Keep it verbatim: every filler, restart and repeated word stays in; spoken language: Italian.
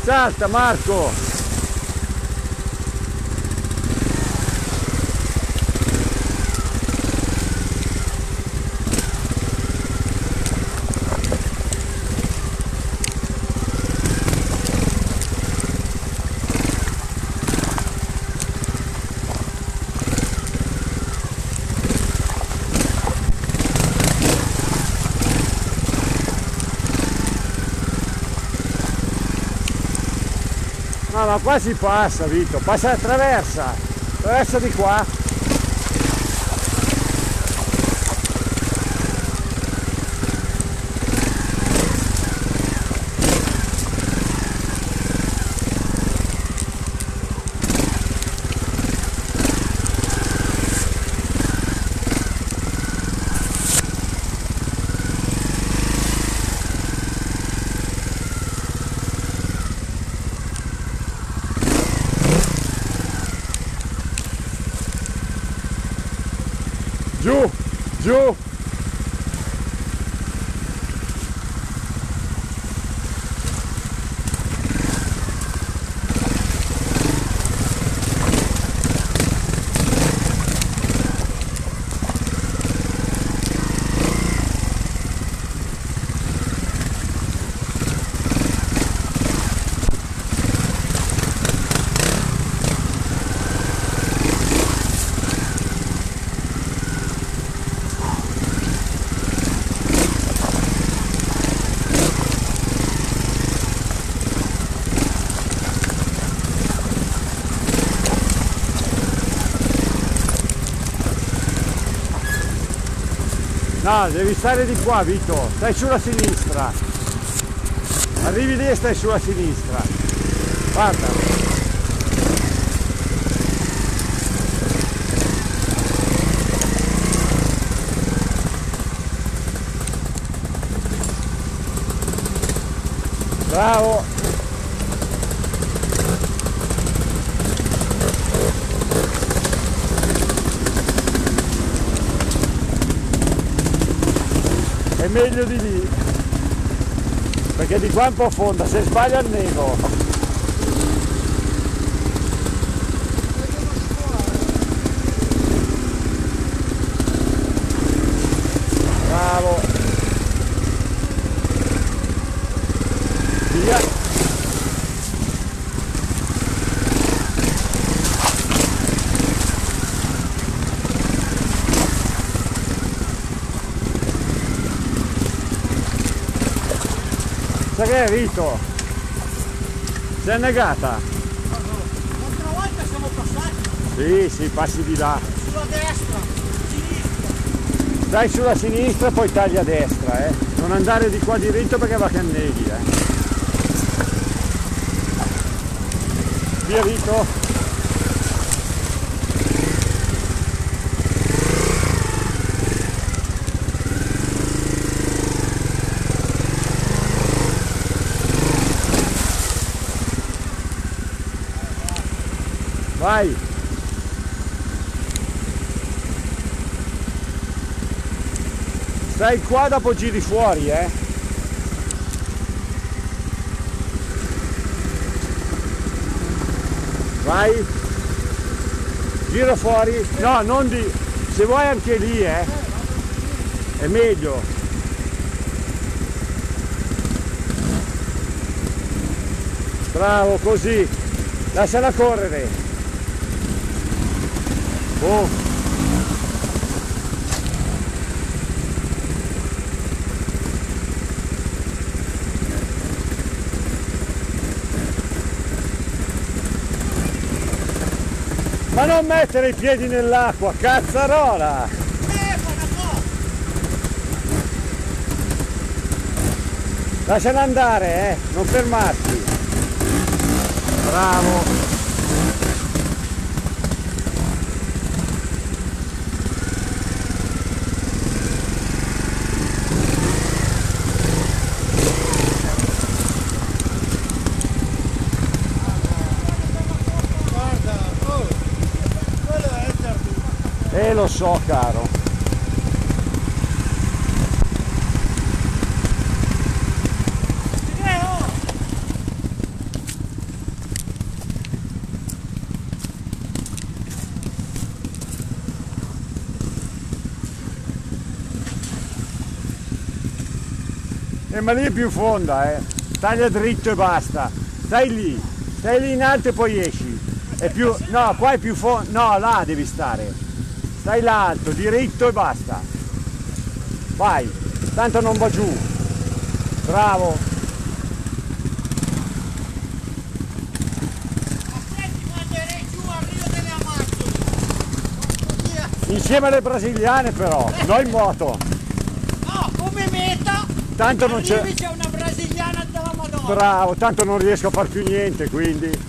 salta Marco! No, ma qua si passa, Vito, passa attraversa, attraversa di qua. Giù, giù. No, devi stare di qua, Vito, stai sulla sinistra. Arrivi lì e stai sulla sinistra. Guarda. Bravo. È meglio di lì, perché di qua è un po' fonda, se sbaglia annego. Bravo. Via. Sai che è, Vito? Sei annegata? L'altra volta siamo passati. Sì, sì, passi di là. Sulla destra, sinistra. Stai sulla sinistra e poi tagli a destra, eh. Non andare di qua diritto perché va che anneghi, eh. Via, Vito. Vai! Stai qua, dopo giri fuori, eh! Vai! Gira fuori! No, non di... se vuoi anche lì, eh! È meglio! Bravo, così! Lasciala correre! Oh. Ma non mettere i piedi nell'acqua, cazzarola! Lasciala andare, eh, non fermarti. Bravo. Eh, lo so, caro. Eh, ma lì è più fonda, eh. Taglia dritto e basta. Stai lì, stai lì in alto e poi esci. È più. No, qua è più fonda. No, là devi stare. Stai là alto, diritto e basta. Vai, tanto non va giù. Bravo. Aspetti, manderei giù al Rio delle Amazzoni. Porco Dio. Insieme alle brasiliane però, non in moto. No, come meta. Tanto non c'è. Arrivi, c'è una brasiliana della Madonna. Bravo, tanto non riesco a far più niente, quindi.